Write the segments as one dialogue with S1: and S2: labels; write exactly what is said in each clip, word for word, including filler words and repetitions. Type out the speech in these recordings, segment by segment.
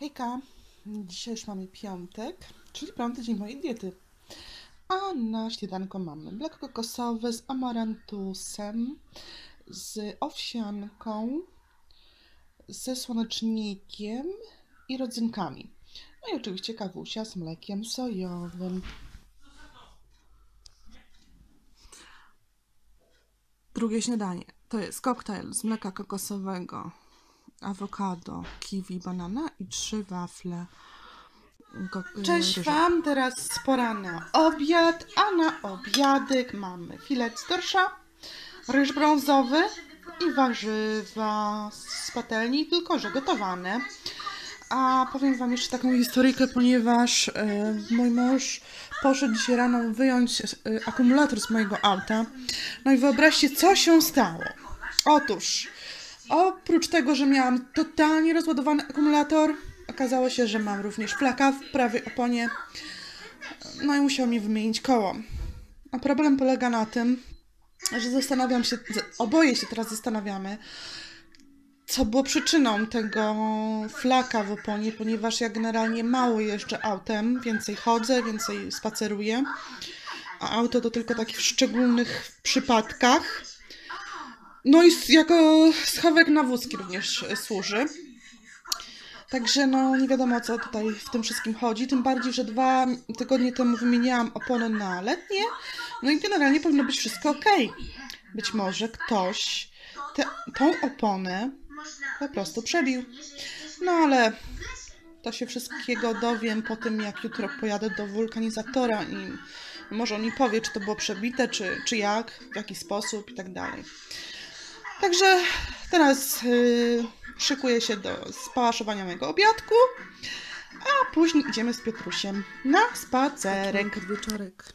S1: Hejka, dzisiaj już mamy piątek, czyli piąty dzień mojej diety. A na śniadanko mamy mleko kokosowe z amarantusem, z owsianką, ze słonecznikiem i rodzynkami. No i oczywiście kawusia z mlekiem sojowym. Drugie śniadanie to jest koktajl z mleka kokosowego, awokado, kiwi, banana i trzy wafle. Cześć Wam, teraz pora na obiad, a na obiadek mamy filet z dorsza, ryż brązowy i warzywa z patelni, tylko że gotowane. A powiem Wam jeszcze taką historyjkę, ponieważ e, mój mąż poszedł dzisiaj rano wyjąć e, akumulator z mojego auta. No i wyobraźcie, co się stało. Otóż, oprócz tego, że miałam totalnie rozładowany akumulator, okazało się, że mam również flaka w prawej oponie. No i musiał mi wymienić koło. A problem polega na tym, że zastanawiam się, oboje się teraz zastanawiamy, co było przyczyną tego flaka w oponie, ponieważ ja generalnie mało jeżdżę autem, więcej chodzę, więcej spaceruję, a auto to tylko takich w szczególnych przypadkach. No i jako schowek na wózki również służy. Także no nie wiadomo, o co tutaj w tym wszystkim chodzi, tym bardziej, że dwa tygodnie temu wymieniałam opony na letnie, no i generalnie powinno być wszystko ok. Być może ktoś te, tą oponę po prostu przebił. No ale to się wszystkiego dowiem po tym, jak jutro pojadę do wulkanizatora i może on mi powie, czy to było przebite, czy, czy jak, w jaki sposób i tak dalej. Także teraz yy, szykuję się do spałaszowania mojego obiadku, a później idziemy z Piotrusiem na spacerek. Wieczorek.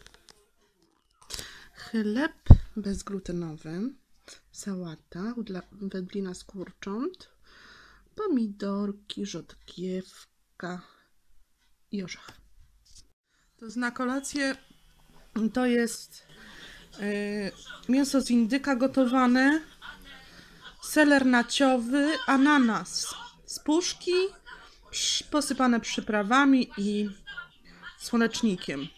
S1: Chleb bezglutenowy, sałata, wędlina z kurcząt, pomidorki, rzodkiewka i orzech. To na kolację to jest yy, mięso z indyka gotowane, seler naciowy, ananas z puszki, posypane przyprawami i słonecznikiem.